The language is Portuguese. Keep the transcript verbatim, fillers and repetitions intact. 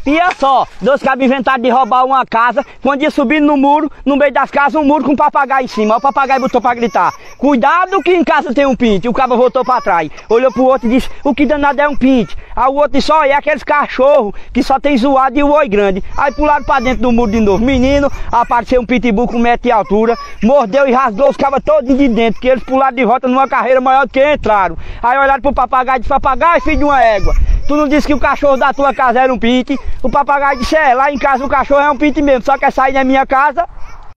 E olha só, dois cabos inventaram de roubar uma casa, quando ia subindo no muro, no meio das casas, um muro com um papagaio em cima. O papagaio botou pra gritar: cuidado que em casa tem um pinte. E o cabo voltou pra trás, olhou pro outro e disse: o que danado é um pinte? Aí o outro disse: olha, é aqueles cachorros que só tem zoado e o oi grande. Aí pularam pra dentro do muro de novo. Menino, apareceu um pitbull com um metro de altura, mordeu e rasgou os cabos todos de dentro, que eles pularam de volta numa carreira maior do que entraram. Aí olharam pro papagaio e disse: papagaio, filho de uma égua, tu não disse que o cachorro da tua casa era um pinte? O papagaio disse: é, lá em casa o cachorro é um pinte mesmo, só quer sair da minha casa.